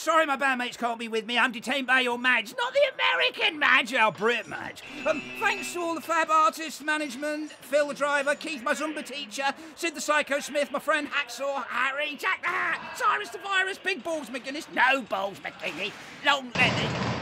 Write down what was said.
sorry my bandmates can't be with me. I'm detained by your Madge. Not the American Madge, our Brit Madge. Thanks to all the fab artists, management, Phil the driver, Keith my Zumba teacher, Sid the Psycho Smith, my friend Hacksaw Harry, Jack the Hat, Cyrus the Virus, Big Balls McGuinness, no Balls McGuinness, Long Leather.